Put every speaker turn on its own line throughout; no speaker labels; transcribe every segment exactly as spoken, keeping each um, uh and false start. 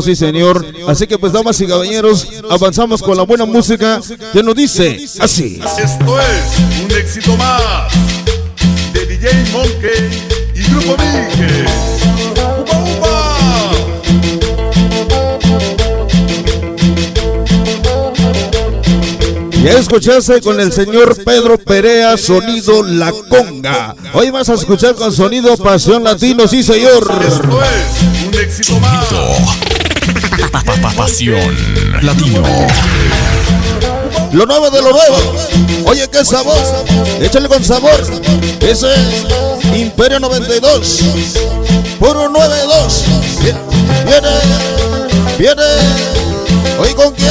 sí señor. Así que pues, damas y caballeros, avanzamos con la buena música que nos dice así.
Esto es un éxito más de D J Monkey y Grupo Miguel. ¡Upa, upa!
Ya escuchaste con el señor Pedro Perea, sonido La Conga. Hoy vas a escuchar con sonido Pasión Latino, sí señor.
Esto es un éxito más.
Pasión Latino.
Lo nuevo de lo nuevo. Oye, qué sabor. Échale con sabor. Ese Imperio noventa y dos. Puro noventa y dos. Viene, viene. Hoy con quién.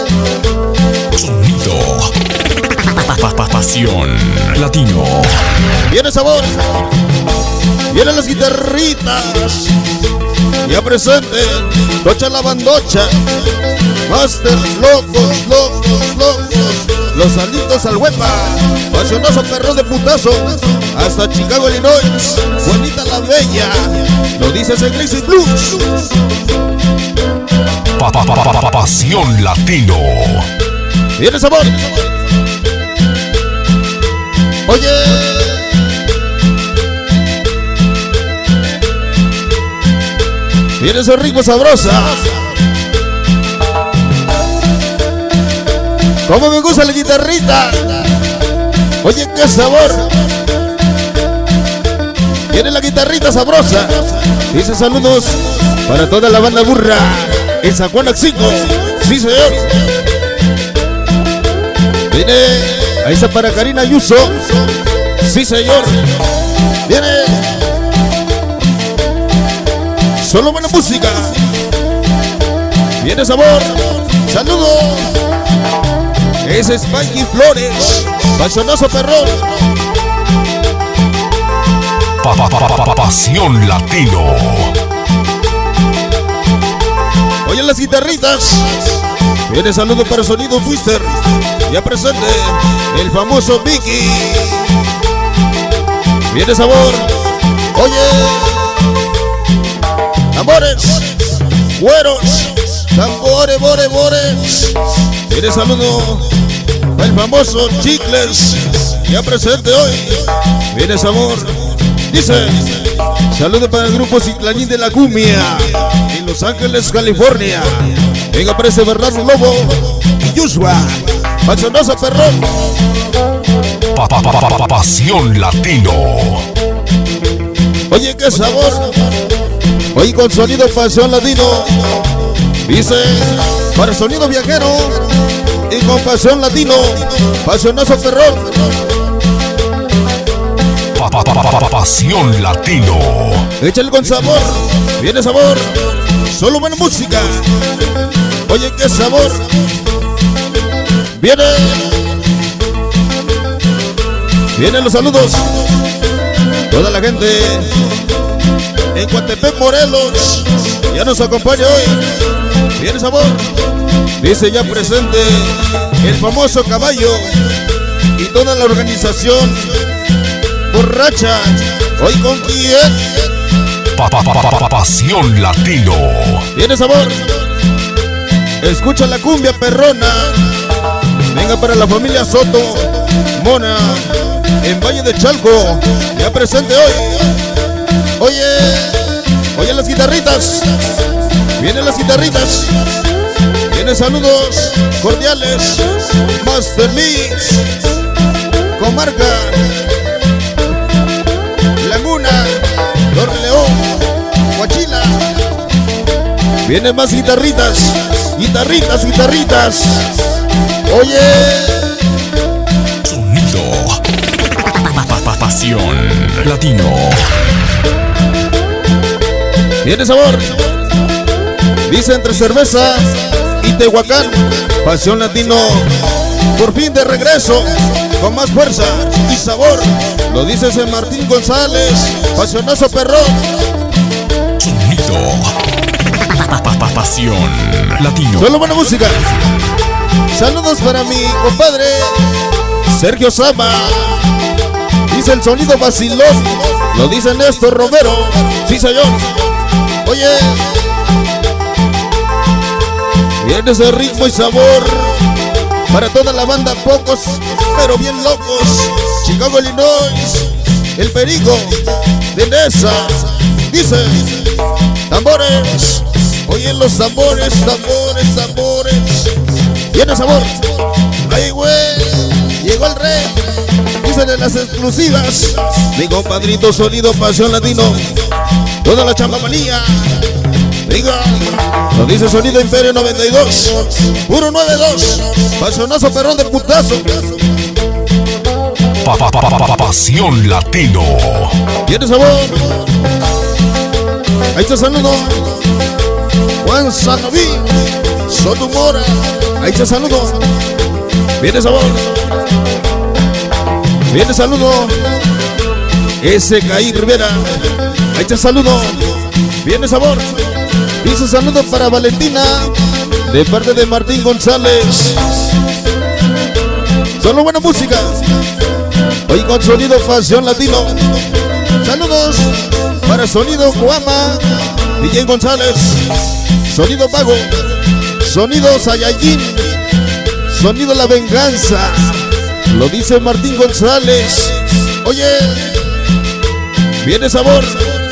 Sonido. Pasión Latino.
Viene sabor. Vienen las guitarritas. Ya presente. Noche la bandocha. Master, locos, locos, locos. Los salitos al huepa. Pasionoso perro de putazo. Hasta Chicago, Illinois. Juanita la Bella. Lo dices en Lazy Blues.
Pa, pa, pa, pa, pa, Pasión Latino.
Viene sabor. Oye. Viene ese ritmo sabrosa. Como me gusta la guitarrita. Oye, qué sabor. Viene la guitarrita sabrosa. Dice saludos para toda la banda burra en San Juan Axico. Sí, señor. Viene, ahí está para Karina Ayuso. Sí, señor. Viene. Solo buena música. Viene sabor. Saludos. Es Spikey Flores. Pasionoso perrón.
Pa, pa, pa, pa, pa, Pasión Latino.
Oye las guitarritas. Viene saludo para Sonido Twister. Ya presente el famoso Vicky. Viene sabor. Oye. Amores. Güeros. Tambores, bore, bores. Viene saludo el famoso Chicles. Ya presente hoy. Viene sabor. Dice. Saludo para el grupo Ciclanín de la Cumbia en Los Ángeles, California. Venga, aparece Bernardo Lobo y Joshua. Pasionoso perrón.
Pa, pa, pa, pa, pa, Pasión Latino.
Oye, qué sabor. Hoy con sonido Pasión Latino. Dice, para sonido viajero y con Pasión Latino. Pasionoso perrón.
Pa, pa, pa, pa, pa, Pasión Latino.
Échale con sabor. Viene sabor. Solo buena música. Oye, qué sabor. Viene. Vienen los saludos. Toda la gente en Coatepec, Morelos. Ya nos acompaña hoy. Viene sabor. Dice ya presente el famoso Caballo y toda la organización borracha. Hoy con quién.
Pa, pa, pa, pa, pa, Pasión Latino.
Viene sabor. Escucha la cumbia perrona. Venga para la familia Soto Mona en Valle de Chalco. Ya presente hoy. Oye. Oye las guitarritas. Vienen las guitarritas. Vienen saludos cordiales. Master Mix. Comarca. Laguna. Torreón. Coachila. Vienen más guitarritas. Guitarritas, guitarritas. Oye.
Sonido. Pa, pa, pa, Pasión Latino.
Viene sabor. Dice entre cerveza y Tehuacán. Pasión Latino. Por fin de regreso. Con más fuerza y sabor. Lo dice San Martín González. Pasionoso perrón.
Sonido. Pa, pa, pa, Pasión Latino.
Solo buena música. Saludos para mi compadre Sergio Sama. Dice el sonido vacilón. Lo dice Néstor Romero. Sí, señor. Oye. Viene ese ritmo y sabor para toda la banda, pocos pero bien locos. Chicago, Illinois, el Perico de Nesa. Dice, tambores, oye los tambores, tambores, tambores. Viene sabor, ay güey, llegó el rey. Dicen en las exclusivas, mi compadrito Sonido Pasión Latino, toda la chamamanía. Diga, lo dice Sonido Imperio noventa y dos, puro noventa y dos, pasionazo perrón de putazo.
Pa, pa, pa, pa, pa, Pasión Latino.
Tiene sabor. Ahí te saludo, Juan Sanoví, Sotumora. Ahí te saludo. Viene sabor. Viene saludo, S K I Rivera. Ahí te saludo. Viene sabor. Dice saludo para Valentina, de parte de Martín González. Solo buena música. Hoy con Sonido Pasión Latino. Saludos para Sonido Guama, D J González, Sonido Pago, Sonido Saiyajin, Sonido La Venganza. Lo dice Martín González. Oye, viene sabor.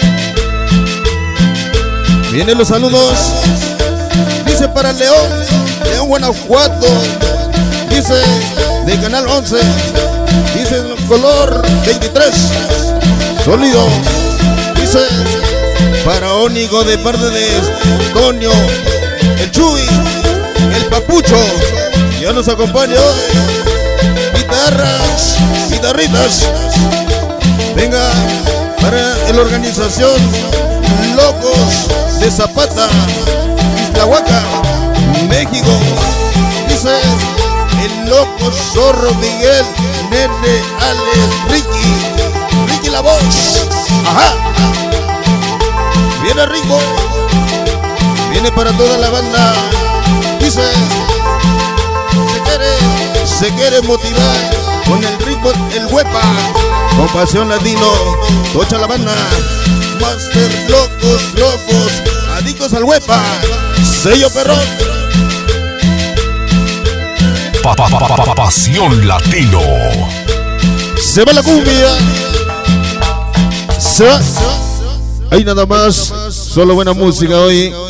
Vienen los saludos. Dice para León, León Guanajuato. Dice de Canal once. Dice color veintitrés. Sólido. Dice para Ónigo de parte de Antonio, el Chuy, el Papucho. Ya nos acompaña hoy. Guitarras, guitarritas. Venga para la organización Locos de Zapata, Iztahuaca, México. Dice el loco zorro Miguel, Nene, Alex, Ricky, Ricky la voz. Ajá. Viene Rico, viene para toda la banda. Dice se quiere, se quiere motivar con el ritmo, el huepa, con Pasión Latino, tocha la banda. Master, locos, locos, adictos al huepa, sello perrón.
Pa, pa, pa, pa, pa, Pasión Latino.
Se va la cumbia. Se va. Hay nada más, solo buena música hoy.